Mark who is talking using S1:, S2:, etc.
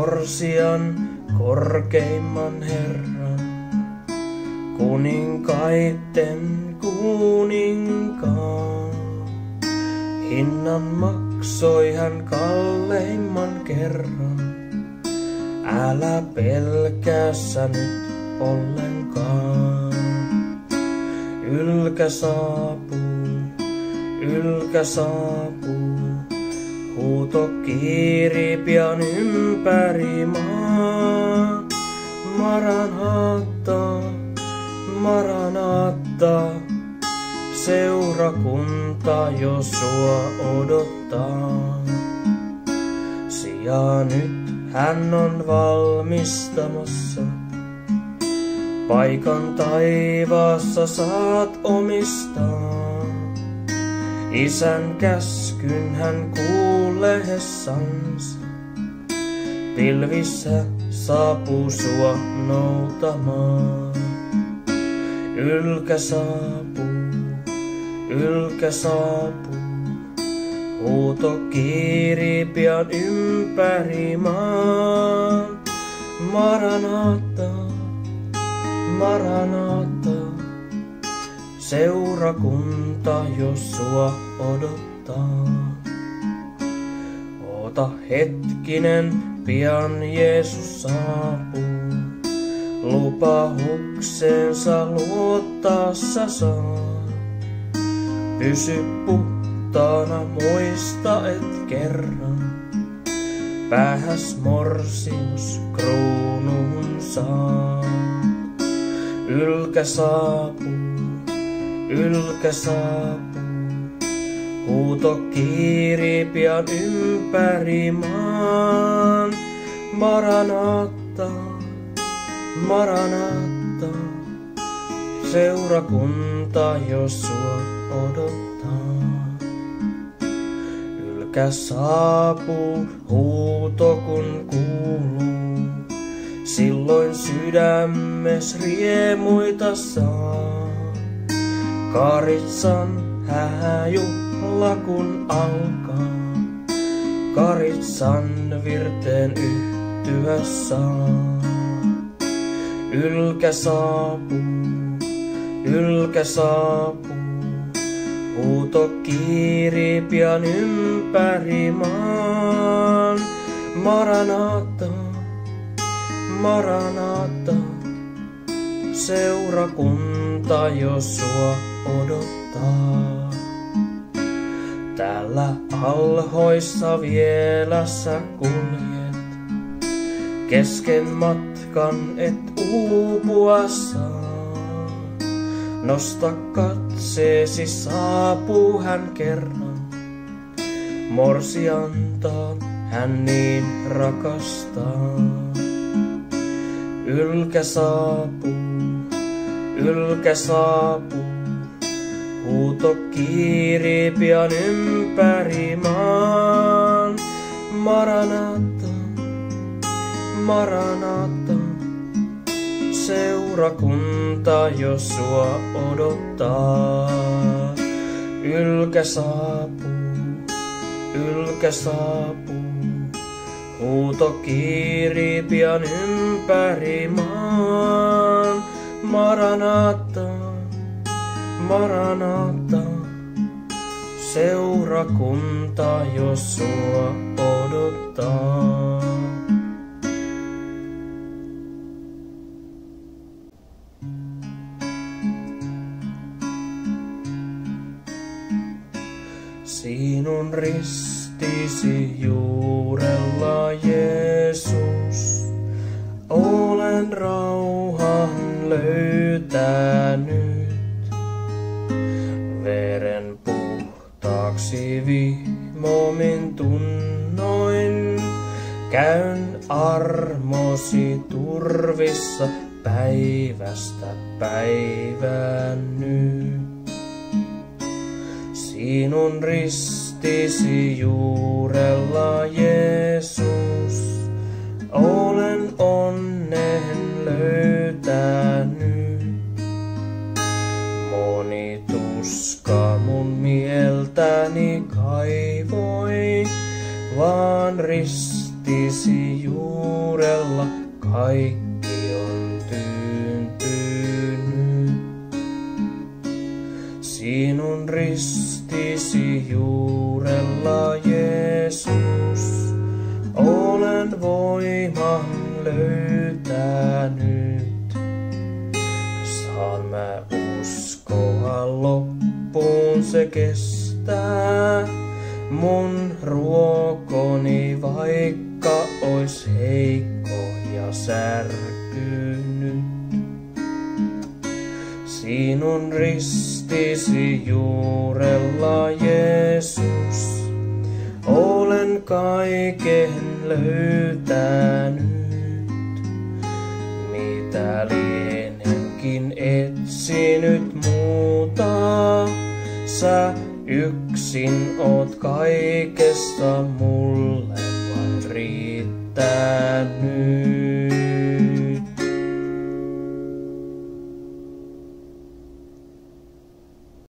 S1: morsian korkeimman Herran, kuninkaitten kuninkaan. Hinnan maksoi hän kalleimman kerran, älä pelkää sä nyt ollenkaan. Ylkä saapuu, huuto kiiri pian ympäri maan. Maranatha, Maranatha, seurakunta jo sua odottaa. Sijaa nyt hän on valmistamassa, paikan taivaassa saat omistaa. Isän käskyn hän kuullessansa, pilvissä saapuu sua noutamaan. Ylkä saapuu, huuto kiiri pian ympäri maan. Maranatha, Maranatha, seurakunta jo sua odottaa. Oota hetkinen, pian Jeesus saapuu. Lupaukseensa luottaa sä saat. Pysy puhtaana, muista et kerran, päähäs morsius kruunun saa. Ylkä saapuu, huuto kiiri pian ympäri maan. Maranatha, Maranatha, seurakunta jo sua odottaa. Ylkä saapuu, huuto kun kuuluu, silloin sydämes riemuita saa. Karitsan hääjuhla kun alkaa, Karitsan virteen yhtyä saa. Ylkä saapuu, huuto kiiri pian ympäri maan. Maranatha, Maranatha, seurakunta jo sua odottaa. Täällä alhoissa vielä sä kuljet, kesken matkan et uupua saa. Nosta katseesi, saapuu hän kerran, morsiantaan hän niin rakastaa. Ylkä saapuu, huuto kiiri pian ympäri maan. Maranatha, Maranatha, seurakunta jo sua odottaa. Ylkä saapuu, huuto kiiri pian ympäri maan. Maranatha, Maranatha, seurakunta jo sua odottaa. Sinun ristisi juurella, Jeesus, olen rauhan löytänyt. Veren puhtaaksi vihmomin tunnoin, käyn armosi turvissa päivästä päivään nyt. Sinun ristisi juurella, Jeesus, olen onnen löytänyt. Moni tuska mun mieltäni kaivoi, vaan ristisi juurella kaikki on tyyntynyt. Sinun ristisi juurella, Jeesus, olen voiman löytänyt. Saan mä uskoa loppuun, se kestää mun ruokoni, vaikka ois heikko ja särkynyt. Sinun ristisi juurella, Jeesus, olen kaiken löytänyt. Mitä lienenkin etsinyt muuta, sä yksin oot kaikesta mulle